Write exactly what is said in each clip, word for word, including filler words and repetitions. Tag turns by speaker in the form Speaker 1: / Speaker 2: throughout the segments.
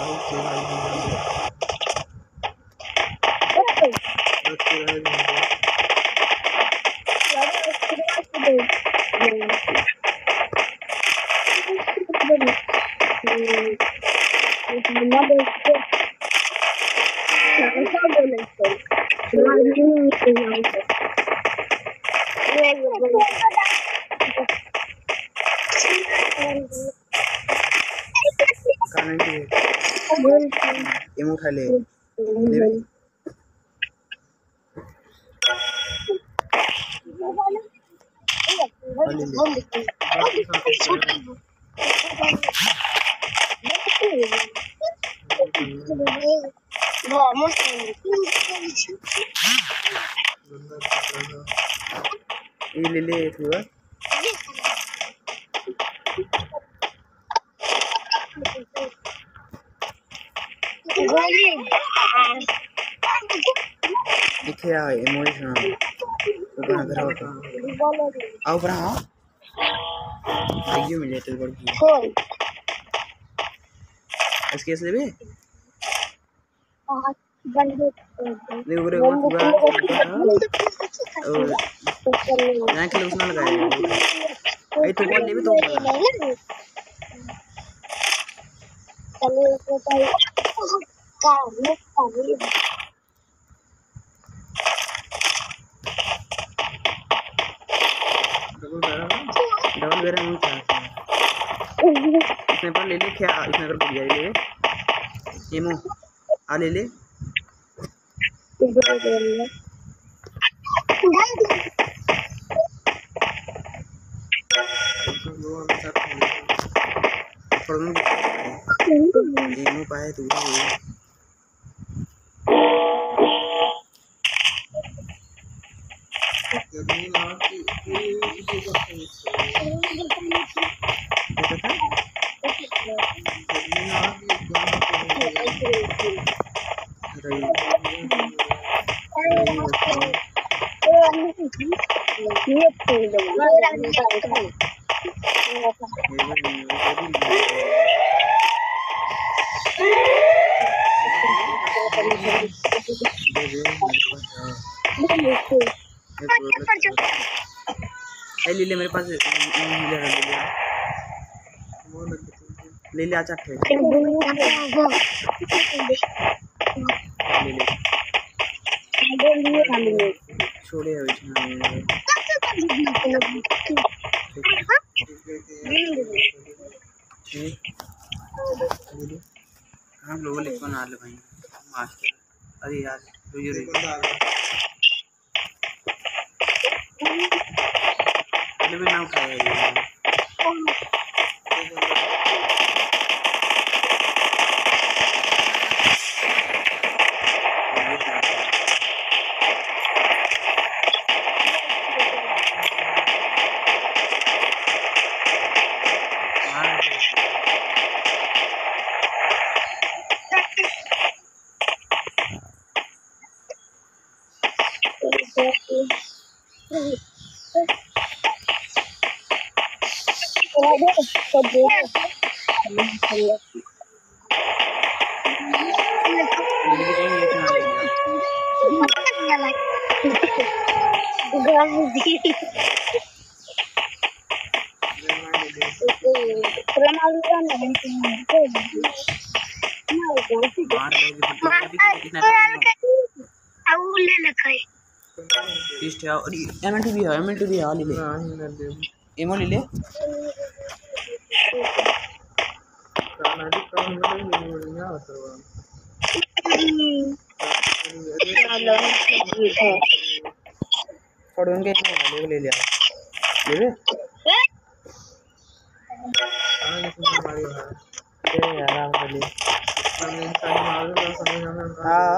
Speaker 1: M उठा ले ले ले हुआ दिखे आ इमोशन ऊपर घर होता आओ ऊपर आओ आइए मिले तो बड़ की इसके इसलिए भी नहीं ऊपर ऊपर हुआ और यहाँ के लोग उसने लगाए आई तो बोल नहीं भी तो डबल बेरा नहीं था इसने पर ले ले क्या इसने कर दिया ले एमो आ ले ले एमो पाए तू ले ले मेरे पास ले ले ले अच्छा ले ले छोड़े हम लोग लिखो ना ले भाई मास्टर अरे यार भी ना उठाया एमएनटी भी है एमएनटी भी है ले ले एमओ ले ले पढ़ोगे ले ले लिया ले ले आराम कर ले हाँ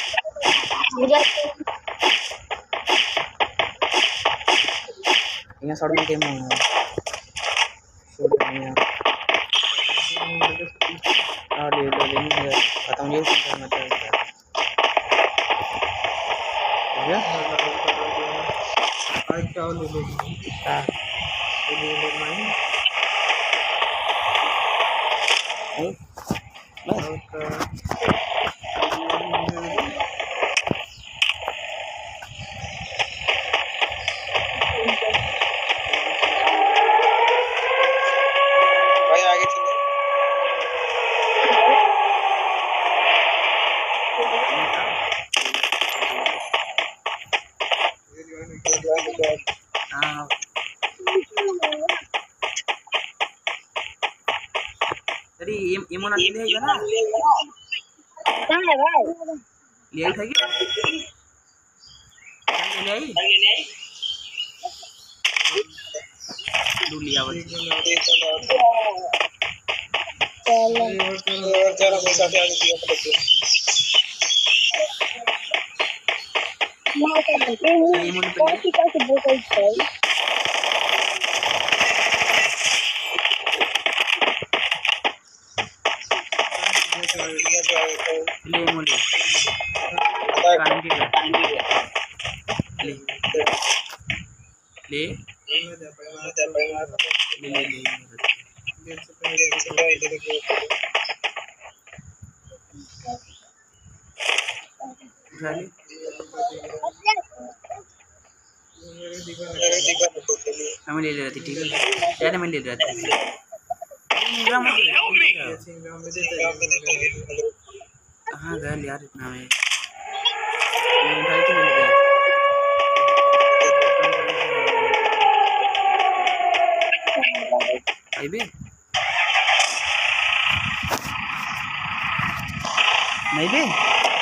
Speaker 1: यहाँ शॉर्ट में गेम है हाँ ले ले ले नहीं खत्म ये करना चाहिए क्या आज क्या ले ले हाँ ले ले माइन
Speaker 2: भाई आगे चलो।
Speaker 1: हाँ अरे ये ये मोना ले आएगा ना ले आई था क्या ले आई दू लिया बस
Speaker 2: चलो पैसा पे आगे दिया पड़ते
Speaker 1: ये मोने पे ले मोने कान के ले ले ले ले ले हमें ले ले रही थी ठीक है यार मैं ले रहा था कहाँ गया यार इतना में भी नहीं भी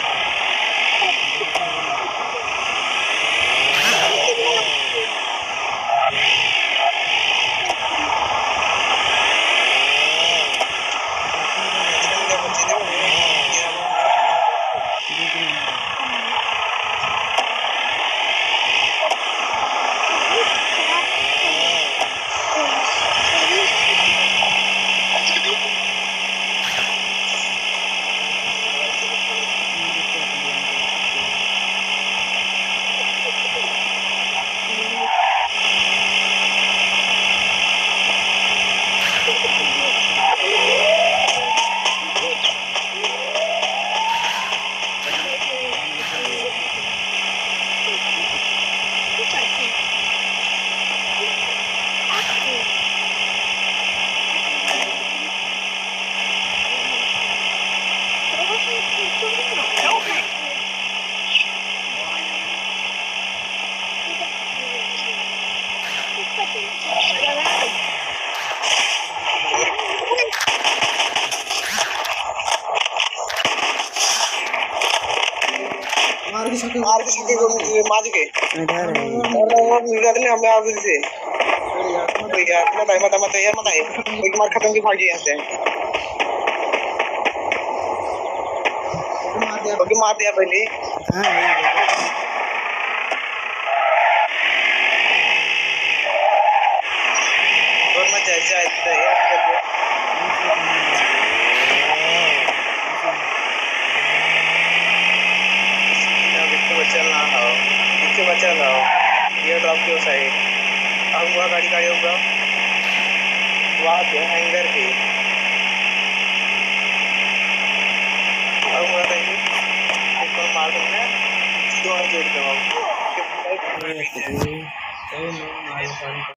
Speaker 2: मार के छक्के मार के छक्के को मार के इधर है और निकाल ले हमें आगे से तो यार मत आए मत मत यार मत आए एक मार खत्म की भागी यहां से मार दिया ओके मार दिया पहले हां और मत जाए जाए यार चलना हो पीछे बचा ना हो ये ड्रॉप के साइड अब वहाँ गाड़ी गाड़ी होगा वहाँ पे हैंगर पे अब वहाँ कहीं एक बार मार देना दो जोड़ दो